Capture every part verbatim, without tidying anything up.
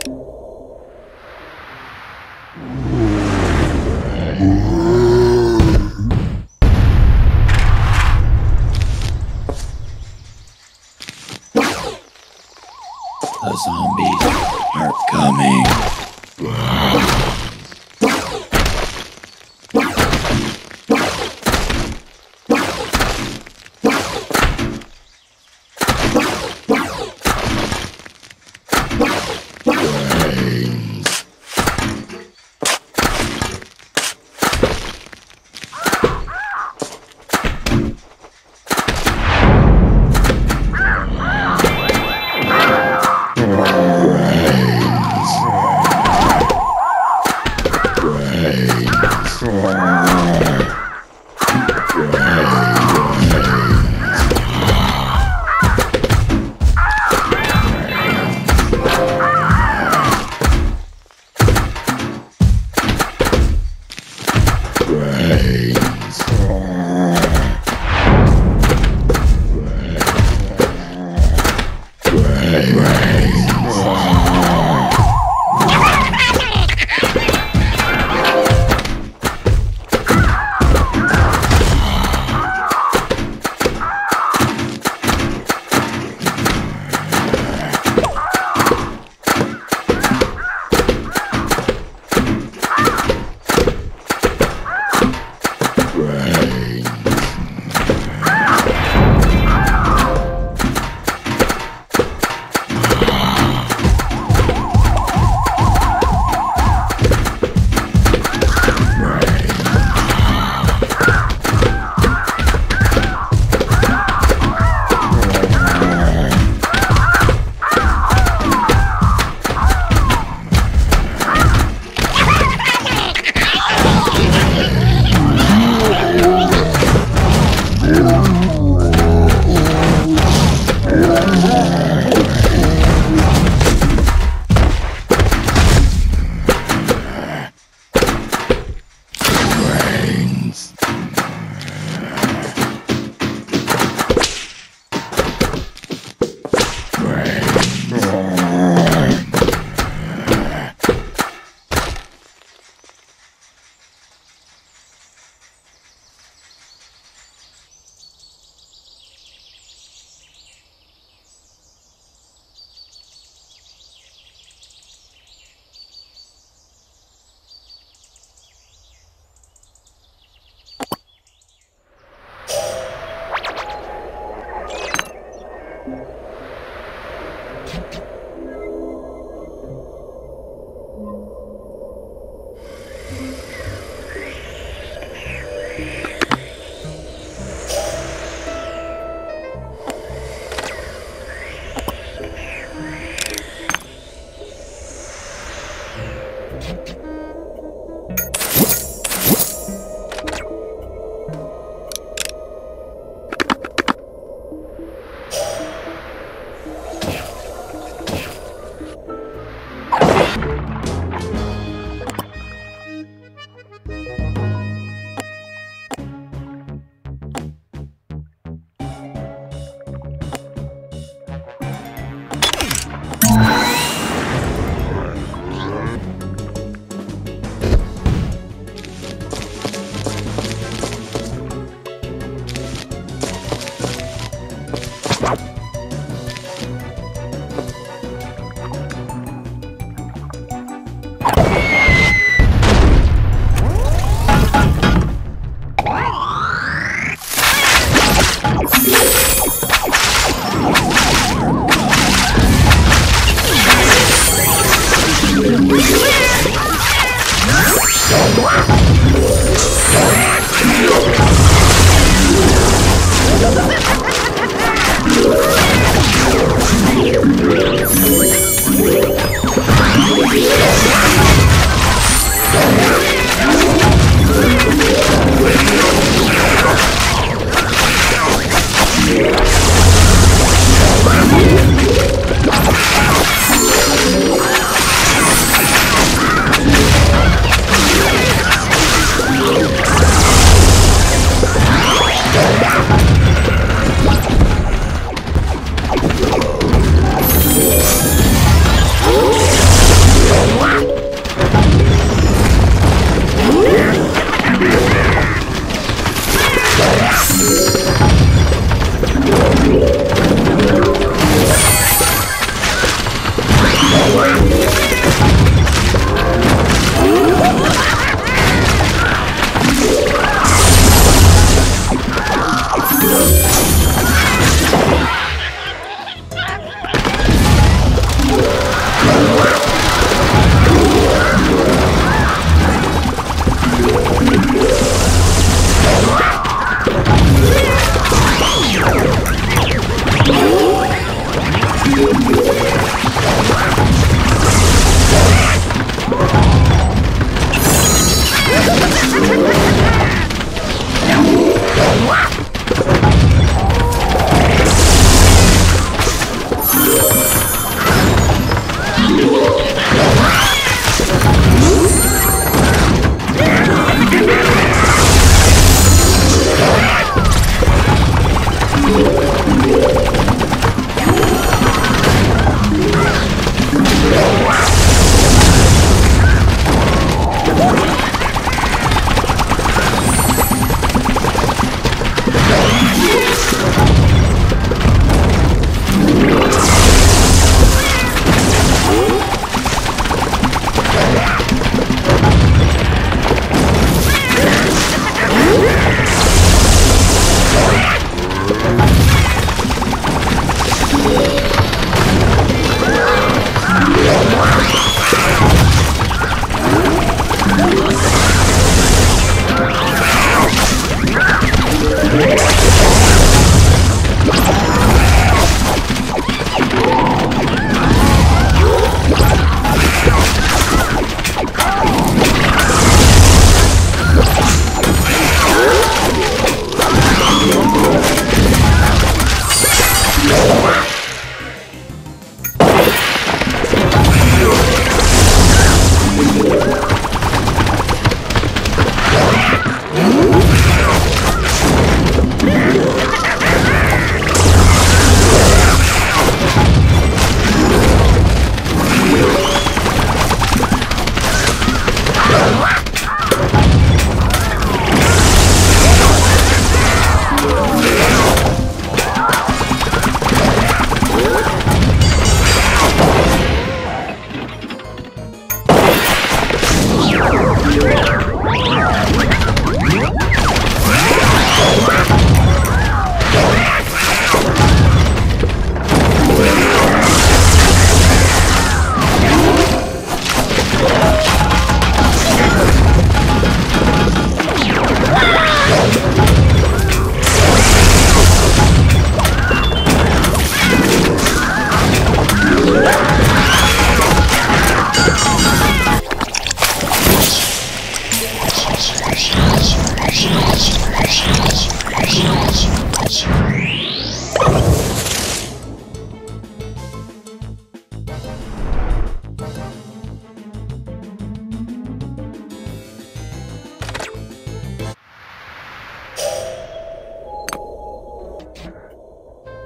The zombies are coming.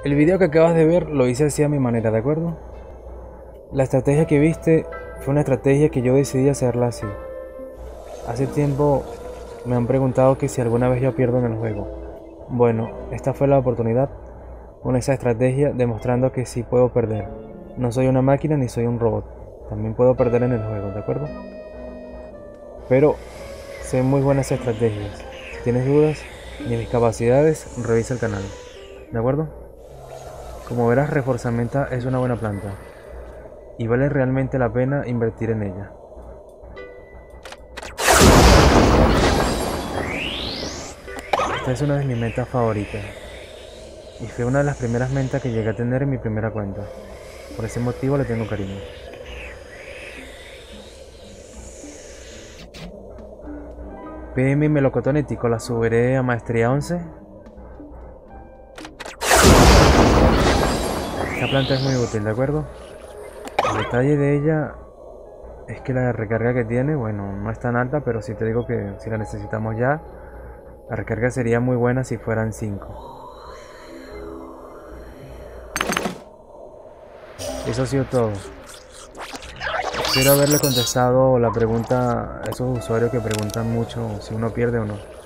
El video que acabas de ver lo hice así a mi manera, ¿de acuerdo? La estrategia que viste fue una estrategia que yo decidí hacerla así. Hace tiempo me han preguntado que si alguna vez yo pierdo en el juego. Bueno, esta fue la oportunidad con esa estrategia, demostrando que sí puedo perder. No soy una máquina ni soy un robot. También puedo perder en el juego, ¿de acuerdo? Pero sé muy buenas estrategias. Si tienes dudas de mis capacidades, revisa el canal, ¿de acuerdo? Como verás, Reforzamenta es una buena planta y vale realmente la pena invertir en ella. Esta es una de mis mentas favoritas y fue una de las primeras mentas que llegué a tener en mi primera cuenta. Por ese motivo le tengo cariño. P M Melocotonético la subiré a maestría once. Esta planta es muy útil, ¿de acuerdo? El detalle de ella es que la recarga que tiene, bueno, no es tan alta, pero si te digo que si la necesitamos ya, la recarga sería muy buena si fueran cinco. Eso ha sido todo. Espero haberle contestado la pregunta a esos usuarios que preguntan mucho si uno pierde o no.